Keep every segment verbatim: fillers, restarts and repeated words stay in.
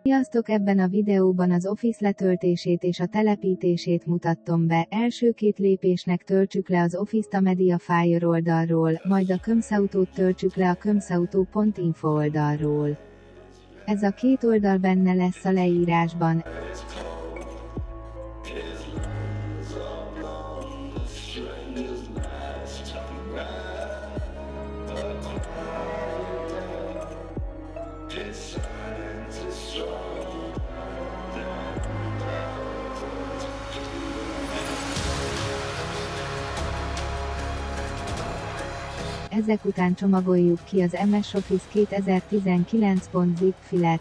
Sziasztok, ebben a videóban az Office letöltését és a telepítését mutattom be. Első két lépésnek töltsük le az Office-t a Mediafire oldalról, majd a Comsautót töltsük le a comsautó pont info oldalról. Ez a két oldal benne lesz a leírásban. Ezek után csomagoljuk ki az em es Office kétezer-tizenkilenc pont zip filet.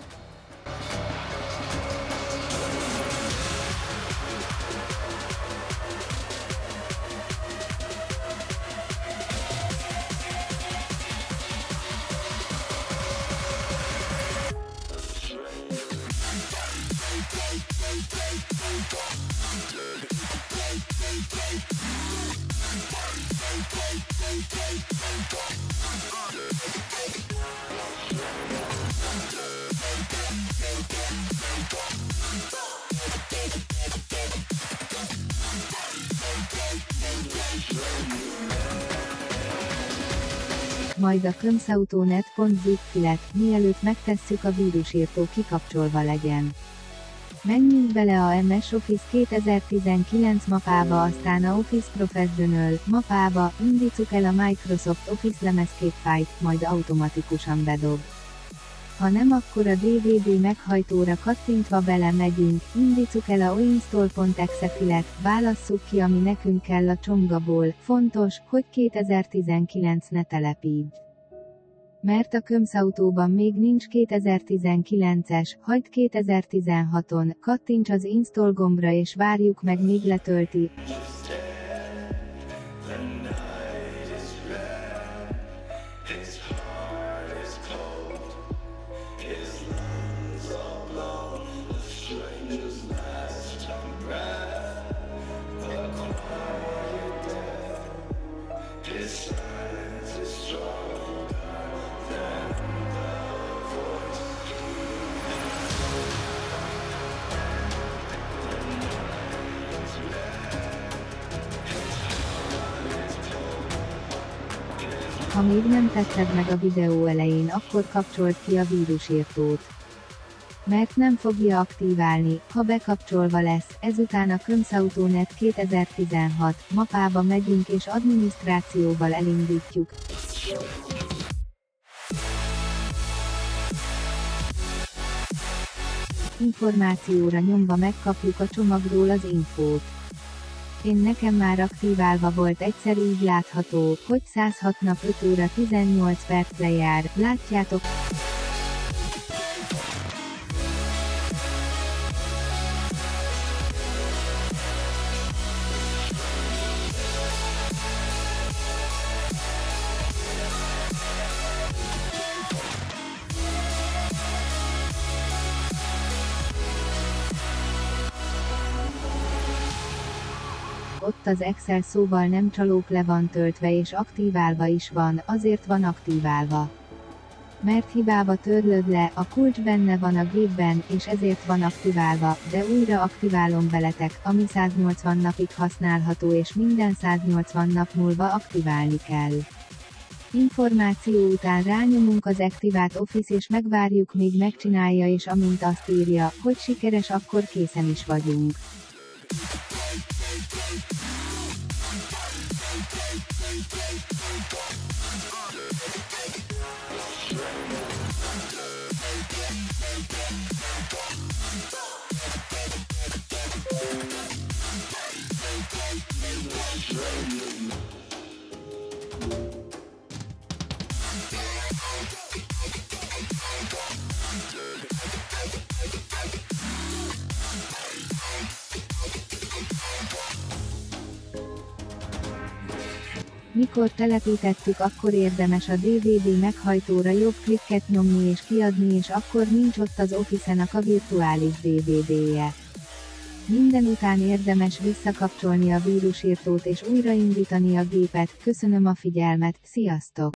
Majd a comsautonet pont zip filet, mielőtt megtesszük, a vírusírtó kikapcsolva legyen. Menjünk bele a em es Office kétezer-tizenkilenc mapába, aztán a Office Professional mapába, indítsuk el a Microsoft Office lemezképfájlt, majd automatikusan bedob. Ha nem, akkor a dé vé dé meghajtóra kattintva bele megyünk, indítsuk el a oinstall pont exe filet, válasszuk ki, ami nekünk kell a csomagból. Fontos, hogy kétezer-tizenkilenc ne telepíts. Mert a comsautóban még nincs kétezer-tizenkilences, hagyd kétezer-tizenhaton, kattints az install gombra és várjuk meg, míg letölti. Ha még nem tetted meg a videó elején, akkor kapcsold ki a vírusírtót. Mert nem fogja aktiválni, ha bekapcsolva lesz. Ezután a comsautonet kétezer-tizenhat mapába megyünk és adminisztrációval elindítjuk. Információra nyomva megkapjuk a csomagról az infót. Én nekem már aktiválva volt, egyszer így látható, hogy száz hat nap öt óra tizennyolc percre jár, látjátok? Ott az Excel szóval nem csalók, le van töltve és aktiválva is van, azért van aktiválva. Mert hibába törlöd le, a kulcs benne van a gépben, és ezért van aktiválva, de újra aktiválom veletek, ami száznyolcvan napig használható és minden száznyolcvan nap múlva aktiválni kell. Információ után rányomunk az Activate Office és megvárjuk, míg megcsinálja, és amint azt írja, hogy sikeres, akkor készen is vagyunk. Mikor telepítettük, akkor érdemes a dé vé dé meghajtóra jobb klikket nyomni és kiadni, és akkor nincs ott az Office-nek a virtuális dé vé dé-je. Minden után érdemes visszakapcsolni a vírusírtót és újraindítani a gépet. Köszönöm a figyelmet, sziasztok!